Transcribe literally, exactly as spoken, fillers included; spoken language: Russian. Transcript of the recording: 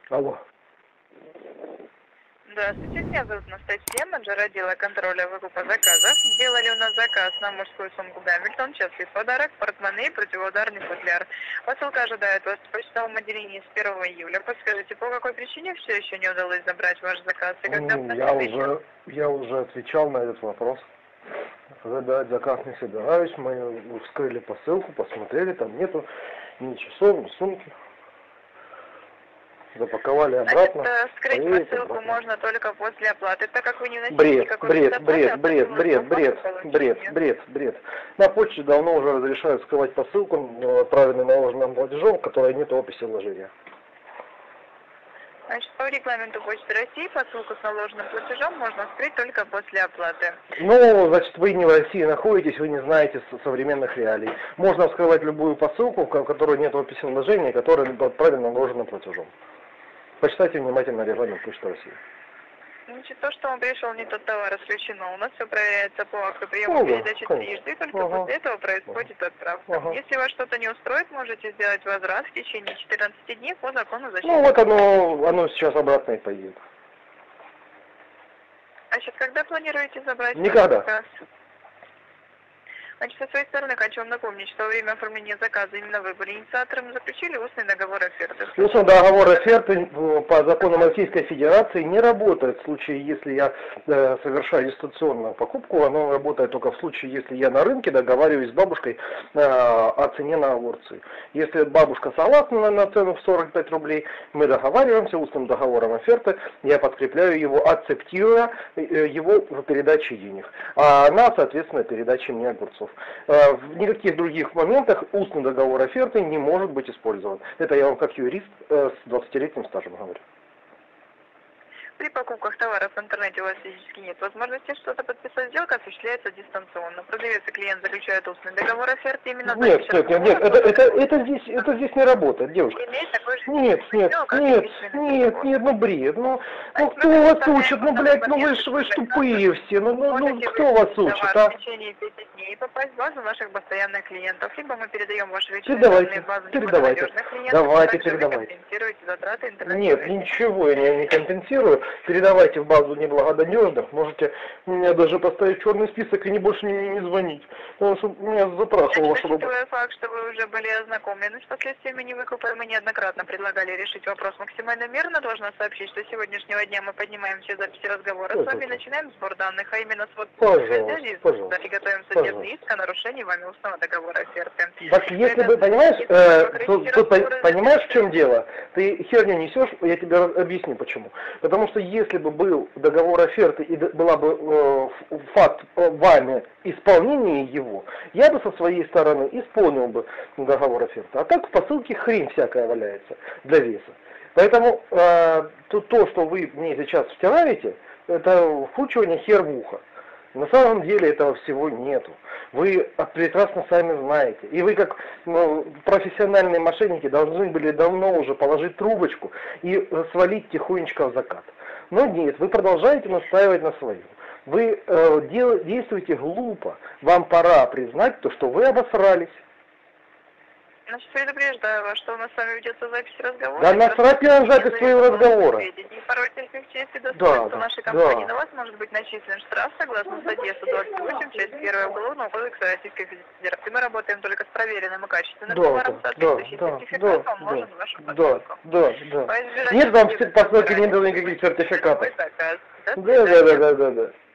Алло. Здравствуйте, меня зовут Анастасия, менеджер отдела контроля выкупа заказов. Сделали у нас заказ на мужскую сумку Гамильтон, счастлив подарок, портмоне и противоударный футляр. Посылка ожидает вас в почтовом отделении с первого июля. Подскажите, по какой причине все еще не удалось забрать ваш заказ? И когда Ну, я уже, я уже отвечал на этот вопрос. Задать заказ не собираюсь, мы вскрыли посылку, посмотрели, там нету ни часов, ни сумки. Запаковали обратно. Значит, вскрыть поедет посылку обратно. можно только после оплаты, так как вы не вносили Бред, никакой бред, предоплаты, бред, а бред, посылку бред, можно бред, получить бред, ее. бред, бред. На почте давно уже разрешают скрывать посылку, отправленную наложенным платежом, в которой нет описи вложения. Значит, по регламенту Почты России посылку с наложенным платежом можно вскрыть только после оплаты. Ну, значит, вы не в России находитесь, вы не знаете современных реалий. Можно вскрывать любую посылку, в которой нет описи вложения, которая отправлена наложенным платежом. Почитайте внимательно регламент Почты России. Значит, то, что он пришел не тот товар, исключено. У нас все проверяется по акту приема Ну, да, передачи конечно. трижды, и только Ага. после этого происходит отправка. Ага. Если вас что-то не устроит, можете сделать возврат в течение четырнадцати дней по закону защиты. Ну, вот оно, оно сейчас обратно и поедет. Значит, когда планируете забрать? Никогда. Заказ? Значит, со своей стороны хочу вам напомнить, что во время оформления заказа именно вы были инициатором и заключили устный договор оферты. Устный договор оферты по законам Российской Федерации не работает в случае, если я э, совершаю дистанционную покупку. Оно работает только в случае, если я на рынке договариваюсь с бабушкой э, о цене на огурцы. Если бабушка согласна на цену в сорок пять рублей, мы договариваемся устным договором оферты, я подкрепляю его, акцептируя э, его в передаче денег. А она, соответственно, передачей мне огурцов. В никаких других моментах устный договор оферты не может быть использован. Это я вам как юрист с двадцатилетним стажем говорю. При покупках товаров в интернете у вас физически нет возможности что-то подписать. Сделка осуществляется дистанционно. Продавец и клиент заключают устный договор оферты именно за Нет, нет, нет, нет, это, это, это, здесь, это здесь не работает, девушка. Нет, нет, нет, нет, нет, ну бред, ну, ну кто вас учит, ну, блядь, ну вы ж, вы ж тупые все, ну, ну, ну кто вас учит, а? В течение пяти дней попасть в базу наших постоянных клиентов, либо мы передаем ваши личные Передавайте, данные в базу передавайте, неподнадежных клиентов, давайте, также вы передавайте. компенсируете затраты интернета. Нет, ничего я не, не компенсирую. Передавайте в базу неблагонадежных. Можете меня даже поставить в черный список и не больше не, не звонить. Потому что меня запрашивало, Значит, чтобы... учитывая факт, что вы уже были ознакомлены с последствиями невыкупа, мы неоднократно предлагали решить вопрос максимально мирно, должна сообщить, что с сегодняшнего дня мы поднимаем все записи разговора с вами, начинаем сбор данных, а именно свод связи, и готовим судебный иск о нарушении вами устного договора оферты. Так если бы, понимаешь, э, тут, тут, понимаешь, в чем дело? Ты херню несешь, я тебе объясню почему. Потому что если бы был договор оферты и была бы э, факт вами исполнения его, я бы со своей стороны исполнил бы договор оферты. А так в посылке хрень всякая валяется для веса. Поэтому э, то, то, что вы мне сейчас втираете, это вкручивание хер в ухо. На самом деле этого всего нету. Вы прекрасно сами знаете. И вы как ну, профессиональные мошенники должны были давно уже положить трубочку и свалить тихонечко в закат. Но нет, вы продолжаете настаивать на своем. Вы э, дел, действуете глупо. Вам пора признать то, что вы обосрались. Значит, предупреждаю вас, что у нас с вами ведется запись разговора. Да насрать на запись своего разговора. Порой терпевчесть и Да, достоинство да, нашей компании да. на вас может быть начислен штраф согласно статье сто двадцать восемь, часть первая Уголовного кодекса Российской Федерации. Мы работаем только с проверенным и качественным да, товаром, да, соответствующий да, сертификат да, вам нужен да, в вашу да, посылку. да, да. Нет вам посылки не дано никаких сертификатов. Заказ. Да, да, да, да, да, да.